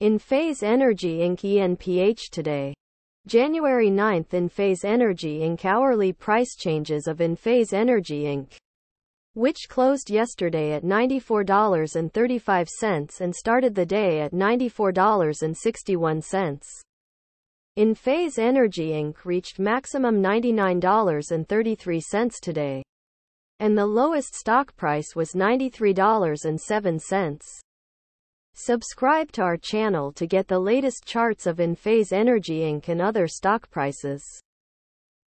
Enphase Energy Inc. ENPH today. January 9. Enphase Energy Inc. Hourly price changes of Enphase Energy Inc., which closed yesterday at $94.35 and started the day at $94.61. Enphase Energy Inc. reached maximum $99.33 today, and the lowest stock price was $93.07. Subscribe to our channel to get the latest charts of Enphase Energy Inc. and other stock prices.